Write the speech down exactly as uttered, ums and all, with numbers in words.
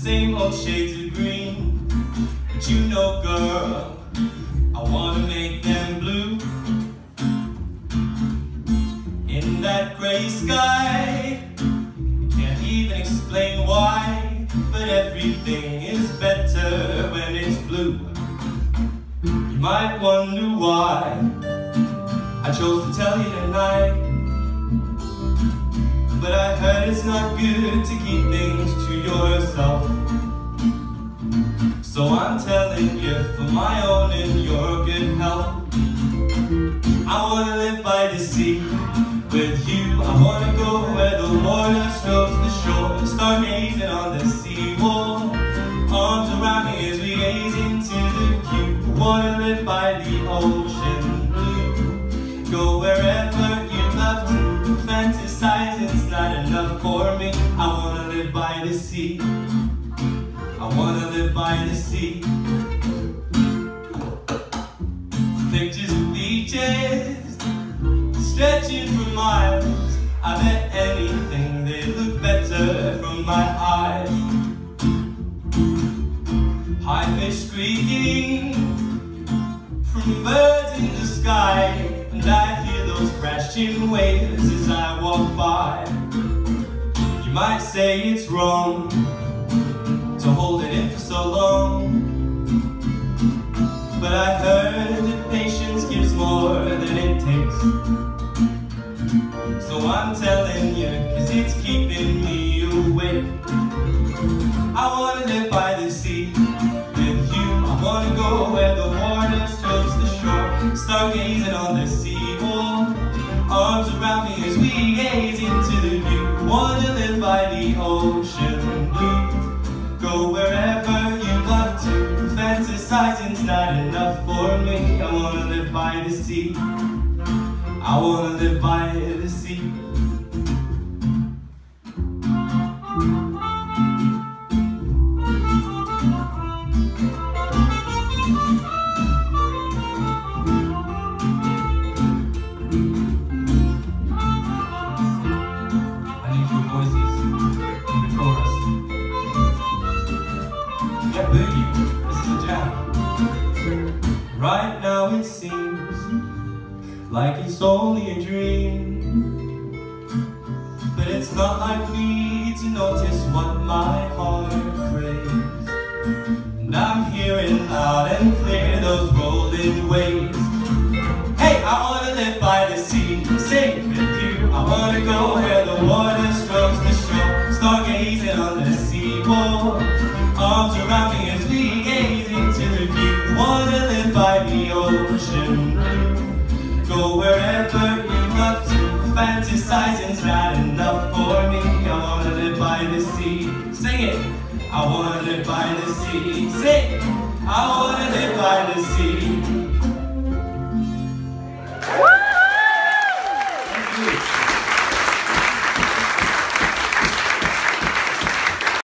same old shades of green. But you know, girl, I wanna make them blue. In that gray sky, can't even explain why, but everything is better when it's blue. You might wonder why I chose to tell you tonight, but I heard it's not good to keep things to yourself. So I'm telling you for my own and your good health. I wanna live by the sea with you. I wanna go where the water strokes the shore, stargazing on the seawall, arms around me as we gaze into the view. I wanna live by the ocean blue, go wherever you love to, fantasize it's not enough for me. I wanna live by the sea, I wanna live by the sea. Pictures of beaches stretching for miles, I bet anything they look better from my eyes. High fish squeaking from birds in the sky, and I hear those crashing waves as I walk by. You might say it's wrong to hold it in for so long, but I heard that patience gives more than it takes. So I'm telling you, cause it's keeping me awake. I wanna live by the sea with you. I wanna go where the water strokes the shore, stargazing on the seawall, arms around me as we gaze into the view. Wanna live by the ocean blue, go wherever you love to, fantasizing's not enough for me. I wanna live by the sea, I wanna live by the sea. I need your voices in the chorus. Yeah, boogie, this is a jam. Right now it seems like it's only a dream, but it's not like me to notice what my heart craves. And I'm hearing loud and clear those rolling waves. Hey, I wanna live by the sea, sing with you. I wanna go where the water strokes the shore, stargazing on the seawall, arms around me as we gaze into the view. Wanna live by the ocean blue, go wherever you love to, fantasizing's not enough for me. I wanna live by the sea, sing it. I wanna live by the sea, sing. I wanna